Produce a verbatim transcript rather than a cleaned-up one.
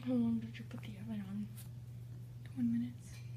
How long did you put the oven on? twenty minutes.